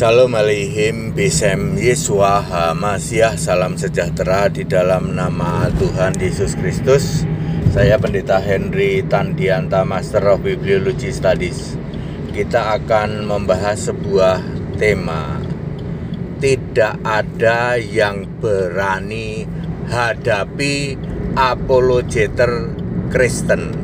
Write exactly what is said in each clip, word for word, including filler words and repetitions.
Shalom Aleihim, Bisem Yesua HaMasyiah, salam sejahtera di dalam nama Tuhan Yesus Kristus. Saya Pendeta Henry Tandianta, Master of Bibliology Studies. Kita akan membahas sebuah tema. Tidak ada yang berani hadapi apologeter Kristen.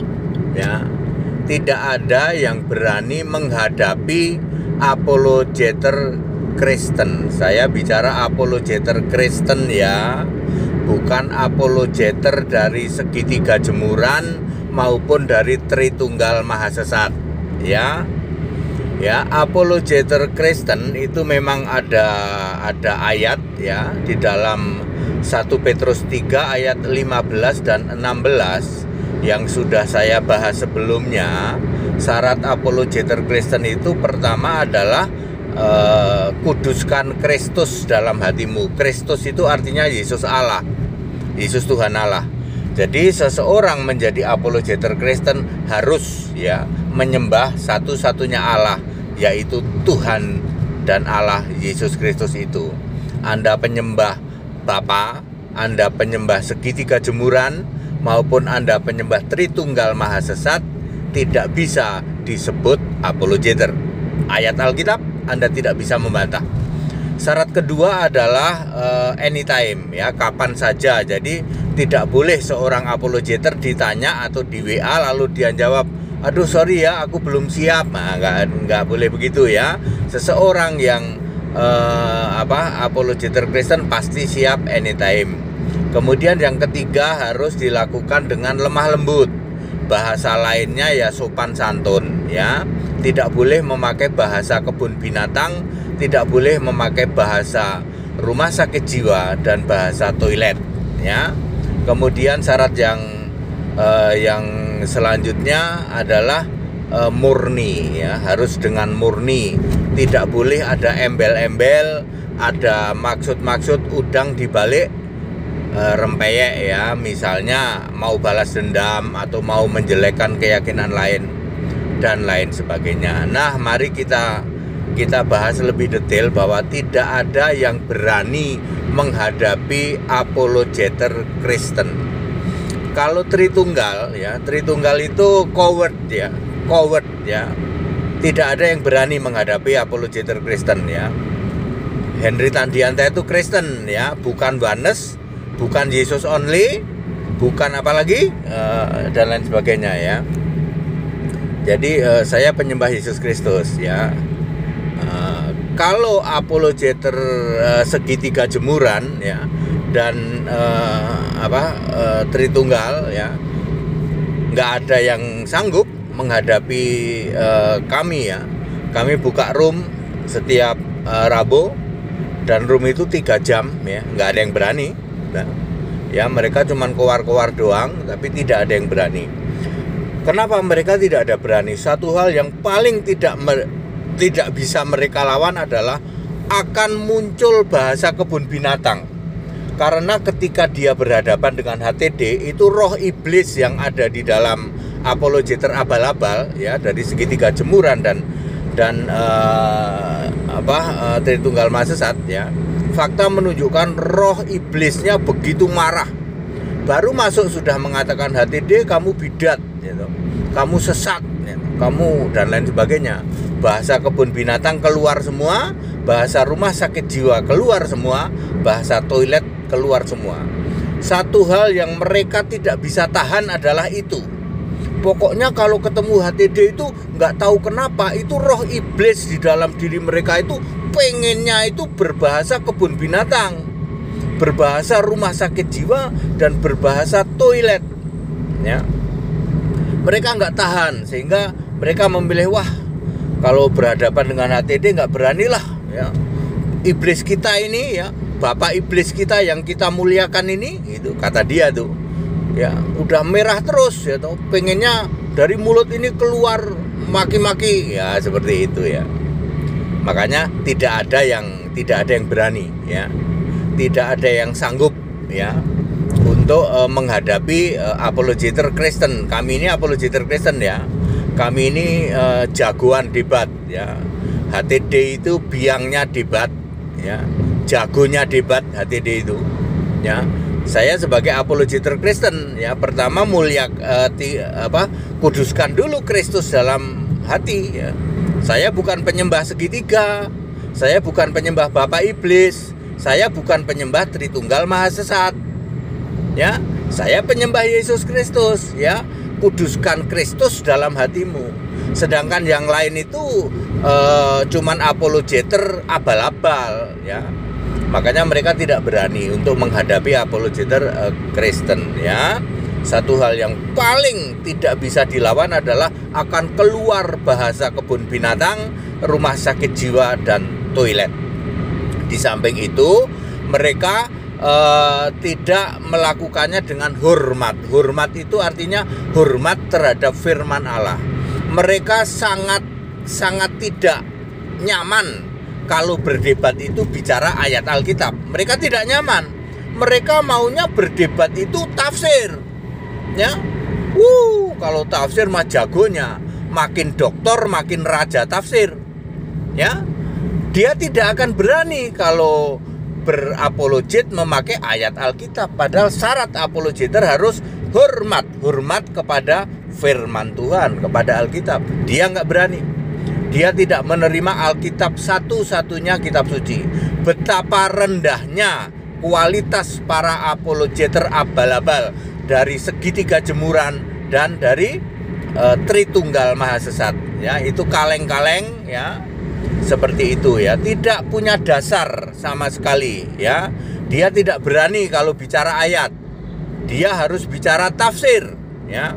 Ya, tidak ada yang berani menghadapi apologeter Kristen. Saya bicara apologeter Kristen ya, bukan apologeter dari segitiga jemuran maupun dari Tritunggal Mahasesat. Ya, ya apologeter Kristen itu memang ada ada ayat ya di dalam satu Petrus tiga ayat lima belas dan enam belas yang sudah saya bahas sebelumnya. Syarat apologeter Kristen itu pertama adalah uh, kuduskan Kristus dalam hatimu. Kristus itu artinya Yesus Allah, Yesus Tuhan Allah. Jadi seseorang menjadi apologeter Kristen harus ya menyembah satu-satunya Allah, yaitu Tuhan dan Allah Yesus Kristus itu. Anda penyembah Bapa, Anda penyembah segitiga jemuran, maupun Anda penyembah Tritunggal Mahasesat, tidak bisa disebut apologeter. Ayat Alkitab Anda tidak bisa membantah. Syarat kedua adalah uh, anytime ya, kapan saja. Jadi tidak boleh seorang apologeter ditanya atau di W A lalu dia jawab, aduh sorry ya aku belum siap. Nah, nggak nggak boleh begitu ya. Seseorang yang uh, apa apologeter Kristen pasti siap anytime. Kemudian yang ketiga harus dilakukan dengan lemah lembut. Bahasa lainnya ya sopan santun ya. Tidak boleh memakai bahasa kebun binatang, tidak boleh memakai bahasa rumah sakit jiwa dan bahasa toilet ya. Kemudian syarat yang eh, yang selanjutnya adalah eh, murni ya, harus dengan murni. Tidak boleh ada embel-embel, ada maksud-maksud udang dibalik rempeyek ya, misalnya mau balas dendam atau mau menjelekkan keyakinan lain dan lain sebagainya. Nah, mari kita kita bahas lebih detail bahwa tidak ada yang berani menghadapi apologeter Kristen. Kalau Tritunggal ya, Tritunggal itu coward ya, coward ya. Tidak ada yang berani menghadapi apologeter Kristen ya. Henry Tandianta itu Kristen ya, bukan Oneness, bukan Yesus only, bukan apalagi uh, dan lain sebagainya ya. Jadi uh, saya penyembah Yesus Kristus ya. Uh, kalau apologeter uh, segitiga jemuran ya dan uh, apa uh, Tritunggal ya, nggak ada yang sanggup menghadapi uh, kami ya. Kami buka room setiap uh, Rabu dan room itu tiga jam ya, nggak ada yang berani. Nah, ya mereka cuman kowar-kowar doang, tapi tidak ada yang berani. Kenapa mereka tidak ada berani? Satu hal yang paling tidak mer- tidak bisa mereka lawan adalah akan muncul bahasa kebun binatang. Karena ketika dia berhadapan dengan H T D, itu roh iblis yang ada di dalam apologeter abal-abal ya, dari segitiga jemuran dan dan uh, apa uh, Tritunggal Mahasesat ya. Fakta menunjukkan roh iblisnya begitu marah. Baru masuk sudah mengatakan H T D kamu bidat gitu. Kamu sesat gitu. Kamu dan lain sebagainya. Bahasa kebun binatang keluar semua, bahasa rumah sakit jiwa keluar semua, bahasa toilet keluar semua. Satu hal yang mereka tidak bisa tahan adalah itu. Pokoknya kalau ketemu H T D itu nggak tahu kenapa itu roh iblis di dalam diri mereka itu pengennya itu berbahasa kebun binatang, berbahasa rumah sakit jiwa dan berbahasa toilet ya. Mereka nggak tahan sehingga mereka memilih wah kalau berhadapan dengan H T D nggak beranilah ya. Iblis kita ini ya, bapak iblis kita yang kita muliakan ini itu kata dia tuh ya udah merah terus ya tuh, pengennya dari mulut ini keluar maki-maki ya, seperti itu ya. Makanya tidak ada yang tidak ada yang berani ya, tidak ada yang sanggup ya untuk uh, menghadapi uh, apologeter Kristen. Kami ini apologeter Kristen ya, kami ini uh, jagoan debat ya. H T D itu biangnya debat, ya, jagonya debat H T D itu, ya. Saya sebagai apologeter Kristen, ya, pertama mulia eh, ti, apa kuduskan dulu Kristus dalam hati, ya. Saya bukan penyembah segitiga, saya bukan penyembah Bapak Iblis, saya bukan penyembah Tritunggal Maha Sesat, ya. Saya penyembah Yesus Kristus, ya. Kuduskan Kristus dalam hatimu. Sedangkan yang lain itu uh, cuman apologeter abal-abal, ya. Makanya mereka tidak berani untuk menghadapi apologeter uh, Kristen, ya. Satu hal yang paling tidak bisa dilawan adalah akan keluar bahasa kebun binatang, rumah sakit jiwa, dan toilet. Di samping itu, mereka uh, tidak melakukannya dengan hormat. Hormat itu artinya hormat terhadap firman Allah. Mereka sangat sangat tidak nyaman kalau berdebat itu bicara ayat Alkitab. Mereka tidak nyaman. Mereka maunya berdebat itu tafsir, ya. Wuh, kalau tafsir mah jagonya, makin doktor makin raja tafsir, ya. Dia tidak akan berani kalau berapologet memakai ayat Alkitab. Padahal syarat apologeter harus hormat, hormat kepada firman Tuhan, kepada Alkitab. Dia nggak berani. Dia tidak menerima Alkitab satu-satunya kitab suci. Betapa rendahnya kualitas para apologeter abal-abal dari segitiga jemuran dan dari uh, Tritunggal Maha Sesat, ya. Itu kaleng-kaleng, ya. Seperti itu, ya. Tidak punya dasar sama sekali, ya. Dia tidak berani kalau bicara ayat. Dia harus bicara tafsir, ya.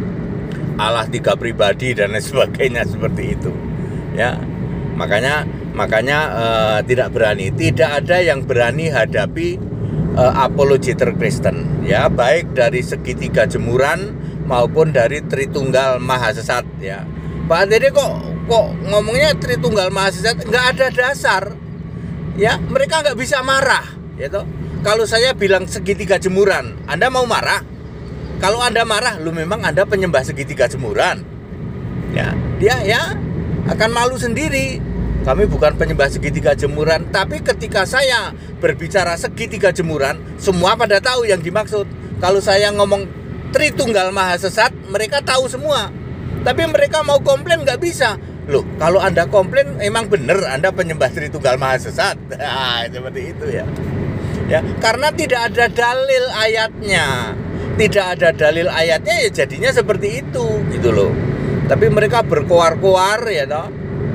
Allah tiga pribadi dan lain sebagainya, seperti itu, ya. Makanya makanya uh, tidak berani. Tidak ada yang berani hadapi uh, apologeter Kristen, ya, baik dari segitiga jemuran maupun dari Tritunggal Maha Sesat, ya. Pak Dede kok kok ngomongnya Tritunggal Maha Sesat, nggak ada dasar, ya. Mereka nggak bisa marah, ya toh. Kalau saya bilang segitiga jemuran, Anda mau marah? Kalau Anda marah, lu memang Anda penyembah segitiga jemuran, ya. Dia, ya, akan malu sendiri. Kami bukan penyembah segitiga jemuran. Tapi ketika saya berbicara segitiga jemuran, semua pada tahu yang dimaksud. Kalau saya ngomong Tritunggal Maha Sesat, mereka tahu semua. Tapi mereka mau komplain nggak bisa. Loh, kalau Anda komplain, emang bener Anda penyembah Tritunggal Maha Sesat. Nah, seperti itu, ya. Ya, karena tidak ada dalil ayatnya. Tidak ada dalil ayatnya, ya jadinya seperti itu, gitu loh. Tapi mereka berkoar-koar, ya toh.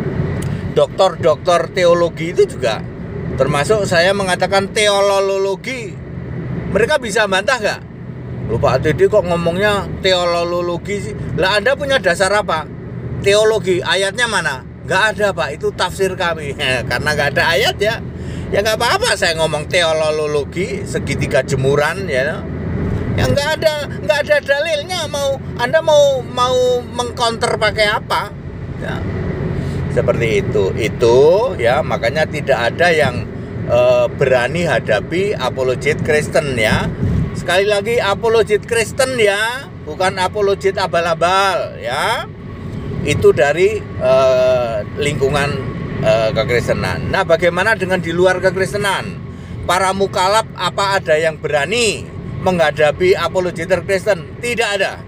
Doktor-doktor teologi itu juga, termasuk saya mengatakan teolologi. Mereka bisa bantah nggak? Loh, Pak Dede kok ngomongnya teolologi sih? Lah, Anda punya dasar apa? Teologi, ayatnya mana? Nggak ada, Pak, itu tafsir kami. Karena nggak ada ayat, ya. Ya nggak apa-apa saya ngomong teolologi, segitiga jemuran, ya. Yang nggak ada nggak ada dalilnya. Mau Anda mau mau mengcounter pakai apa, ya. Seperti itu itu ya. Makanya tidak ada yang uh, berani hadapi apologet Kristen, ya. Sekali lagi, apologet Kristen, ya, bukan apologet abal-abal, ya. Itu dari uh, lingkungan uh, kekristenan. Nah, bagaimana dengan di luar kekristenan? Para mukalaf, apa ada yang berani menghadapi apologeter Kristen? Tidak ada.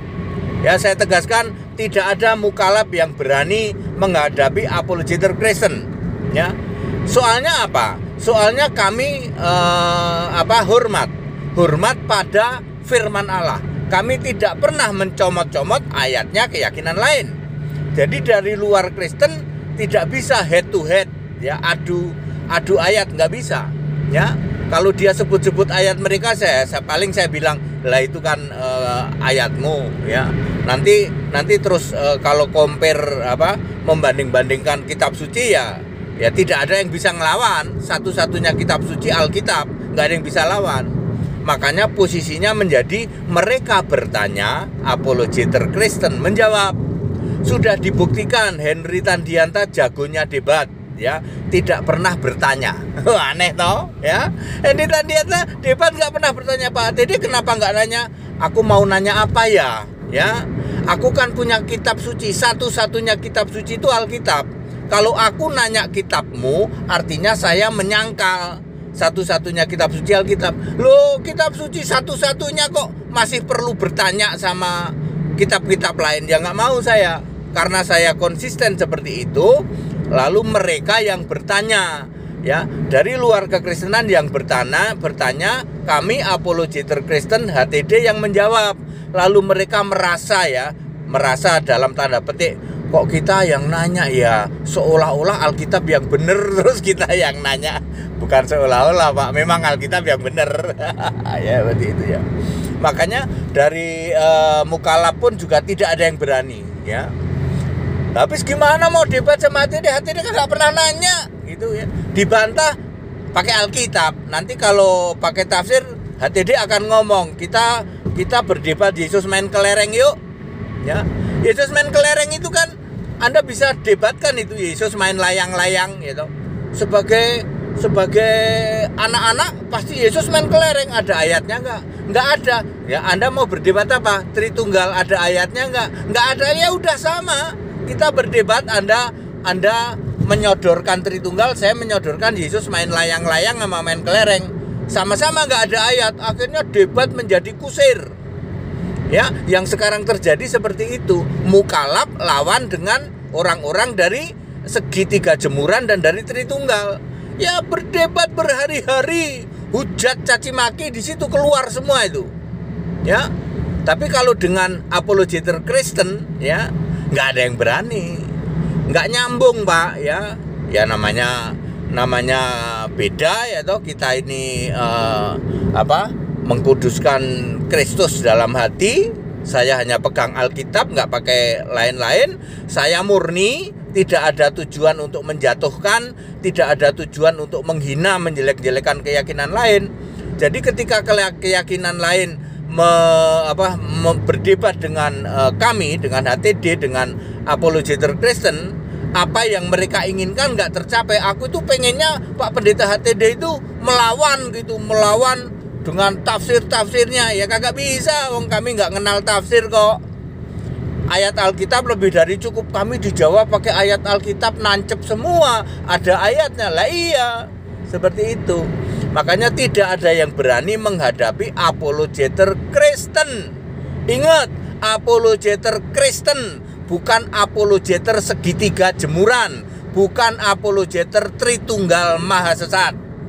Ya, saya tegaskan, tidak ada mukalaf yang berani menghadapi apologeter Kristen, ya. Soalnya apa? Soalnya kami eh, apa hormat, hormat pada firman Allah. Kami tidak pernah mencomot-comot ayatnya keyakinan lain. Jadi dari luar Kristen tidak bisa head to head, ya, adu adu ayat, nggak bisa, ya. Kalau dia sebut-sebut ayat mereka, saya, saya paling saya bilang, lah itu kan uh, ayatmu, ya. Nanti nanti terus uh, kalau compare apa membanding-bandingkan kitab suci, ya, ya tidak ada yang bisa ngelawan. Satu-satunya kitab suci Alkitab, nggak ada yang bisa lawan. Makanya posisinya menjadi mereka bertanya, apologeter Kristen menjawab. Sudah dibuktikan Henry Tandianta jagonya debat, ya, tidak pernah bertanya. Aneh toh, ya. Henry Tandianta debat nggak pernah bertanya. Pak Dede kenapa nggak nanya? Aku mau nanya apa, ya, ya. Aku kan punya kitab suci, satu-satunya kitab suci itu Alkitab. Kalau aku nanya kitabmu, artinya saya menyangkal satu-satunya kitab suci Alkitab. Loh, kitab suci satu-satunya kok masih perlu bertanya sama kitab-kitab lain? Ya nggak mau saya, karena saya konsisten seperti itu. Lalu mereka yang bertanya, ya, dari luar kekristenan yang bertanya, bertanya, kami apologeter Kristen H T D yang menjawab. Lalu mereka merasa ya, merasa dalam tanda petik, kok kita yang nanya ya, seolah-olah Alkitab yang benar, terus kita yang nanya. Bukan seolah-olah, Pak, memang Alkitab yang benar. Ya, seperti itu ya. Makanya dari uh, Mukalab pun juga tidak ada yang berani, ya. Habis gimana mau debat sama H T D? H T D kan gak pernah nanya, gitu ya. Dibantah pakai Alkitab. Nanti kalau pakai tafsir, H T D akan ngomong, kita kita berdebat Yesus main kelereng yuk, ya. Yesus main kelereng itu kan Anda bisa debatkan itu Yesus main layang-layang, gitu. Sebagai sebagai anak-anak pasti Yesus main kelereng, ada ayatnya nggak? Nggak ada. Ya, Anda mau berdebat apa? Tritunggal, ada ayatnya nggak? Nggak ada. Ya udah sama. Kita berdebat, Anda Anda menyodorkan Tritunggal, saya menyodorkan Yesus main layang-layang sama main kelereng. Sama-sama nggak ada ayat, akhirnya debat menjadi kusir. Ya, yang sekarang terjadi seperti itu. Mukalab lawan dengan orang-orang dari segitiga jemuran dan dari Tritunggal. Ya, berdebat berhari-hari, hujat caci maki di situ keluar semua itu. Ya. Tapi kalau dengan apologeter Kristen, ya, nggak ada yang berani, nggak nyambung, Pak, ya, ya namanya namanya beda ya toh. Kita ini uh, apa mengkuduskan Kristus dalam hati. Saya hanya pegang Alkitab, nggak pakai lain-lain. Saya murni, tidak ada tujuan untuk menjatuhkan, tidak ada tujuan untuk menghina, menjelek-jelekan keyakinan lain. Jadi ketika keyakinan lain Me, apa, me, berdebat dengan uh, kami, dengan H T D, dengan apologeter Kristen, apa yang mereka inginkan nggak tercapai. Aku itu pengennya Pak Pendeta H T D itu melawan gitu, melawan dengan tafsir-tafsirnya. Ya kagak bisa, wong kami nggak kenal tafsir kok. Ayat Alkitab lebih dari cukup, kami dijawab pakai ayat Alkitab, nancep semua, ada ayatnya. Lah iya, seperti itu. Makanya tidak ada yang berani menghadapi apologeter Kristen. Ingat, apologeter Kristen, bukan apologeter segitiga jemuran, bukan apologeter Tritunggal Maha Sesat.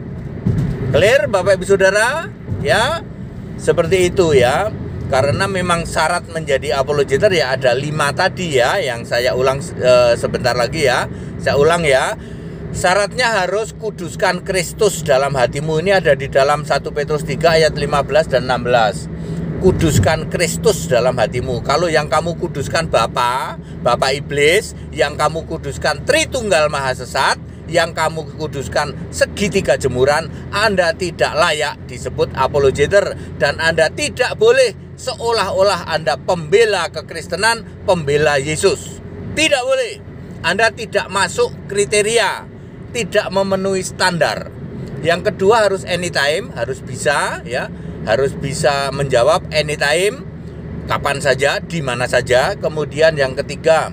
Clear, Bapak Ibu Saudara? Ya, seperti itu ya. Karena memang syarat menjadi apologeter ya ada lima tadi ya, yang saya ulang e, sebentar lagi ya. Saya ulang ya. Syaratnya harus kuduskan Kristus dalam hatimu. Ini ada di dalam satu Petrus tiga ayat lima belas dan enam belas. Kuduskan Kristus dalam hatimu. Kalau yang kamu kuduskan Bapa, Bapa iblis, yang kamu kuduskan Tritunggal Maha Sesat, yang kamu kuduskan segitiga jemuran, Anda tidak layak disebut apologeter. Dan Anda tidak boleh seolah-olah Anda pembela kekristenan, pembela Yesus. Tidak boleh. Anda tidak masuk kriteria, tidak memenuhi standar. Yang kedua harus anytime, harus bisa ya, harus bisa menjawab anytime, kapan saja, di mana saja. Kemudian yang ketiga,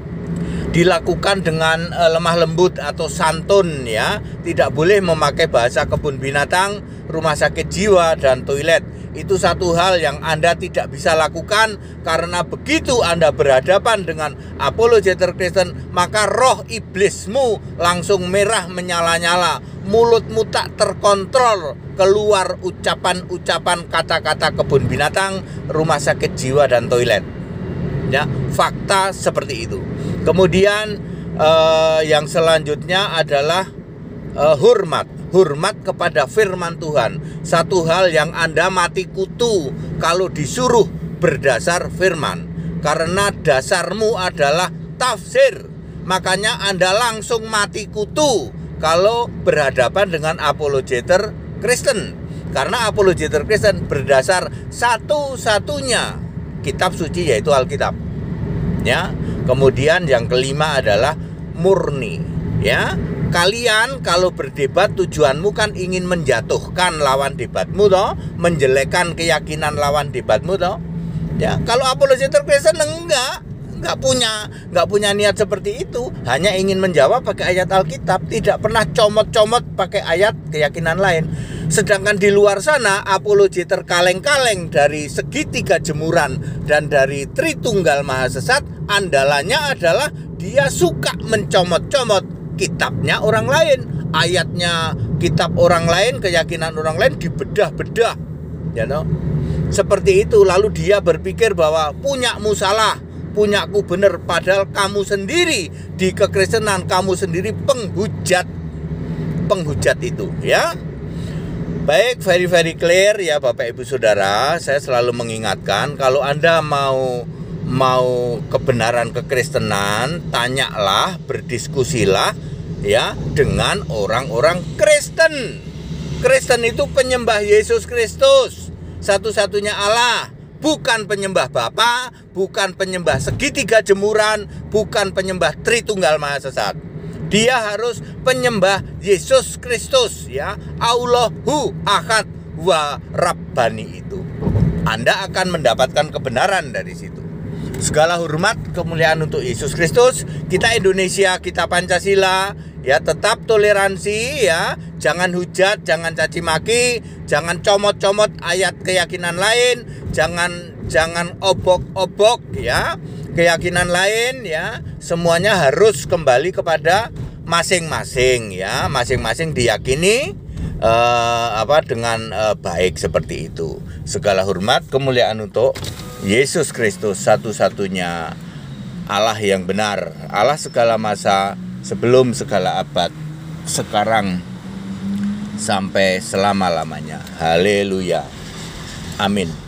dilakukan dengan uh, lemah lembut atau santun ya, tidak boleh memakai bahasa kebun binatang, rumah sakit jiwa dan toilet. Itu satu hal yang Anda tidak bisa lakukan, karena begitu Anda berhadapan dengan apologeter Kristen, maka roh iblismu langsung merah menyala-nyala, mulutmu tak terkontrol, keluar ucapan-ucapan kata-kata kebun binatang, rumah sakit jiwa dan toilet. Ya, fakta seperti itu. Kemudian eh, yang selanjutnya adalah eh, hormat. Hormat kepada firman Tuhan. Satu hal yang Anda mati kutu kalau disuruh berdasar firman, karena dasarmu adalah tafsir. Makanya Anda langsung mati kutu kalau berhadapan dengan apologeter Kristen, karena apologeter Kristen berdasar satu-satunya kitab suci, yaitu Alkitab. Ya. Kemudian yang kelima adalah murni. Ya. Kalian kalau berdebat tujuanmu kan ingin menjatuhkan lawan debatmu toh, menjelekkan keyakinan lawan debatmu toh. Ya, kalau apologeter Kristen enggak, nggak punya nggak punya niat seperti itu, hanya ingin menjawab pakai ayat Alkitab, tidak pernah comot-comot pakai ayat keyakinan lain. Sedangkan di luar sana apologi terkaleng-kaleng dari segitiga jemuran dan dari Tritunggal Maha Sesat, andalannya adalah dia suka mencomot-comot kitabnya orang lain, ayatnya kitab orang lain, keyakinan orang lain dibedah-bedah, ya know? Seperti itu. Lalu dia berpikir bahwa punyamu salah, punyaku benar, padahal kamu sendiri di kekristenan, kamu sendiri penghujat penghujat itu, ya. Baik, very very clear ya Bapak Ibu Saudara. Saya selalu mengingatkan, kalau Anda mau mau kebenaran kekristenan, tanyalah, berdiskusilah ya dengan orang-orang Kristen. Kristen itu penyembah Yesus Kristus, satu-satunya Allah, bukan penyembah Bapa, bukan penyembah segitiga jemuran, bukan penyembah Tritunggal Maha Sesat. Dia harus penyembah Yesus Kristus, ya, Allahu Ahad wa Rabbani itu. Anda akan mendapatkan kebenaran dari situ. Segala hormat kemuliaan untuk Yesus Kristus. Kita Indonesia, kita Pancasila, ya, tetap toleransi, ya. Jangan hujat, jangan caci maki, jangan comot-comot ayat keyakinan lain, jangan jangan obok-obok, ya, keyakinan lain, ya. Semuanya harus kembali kepada masing-masing, ya. Masing-masing diyakini eh, apa dengan eh, baik seperti itu. Segala hormat kemuliaan untuk Yesus Kristus, satu-satunya Allah yang benar, Allah segala masa, sebelum segala abad, sekarang sampai selama-lamanya. Haleluya. Amin.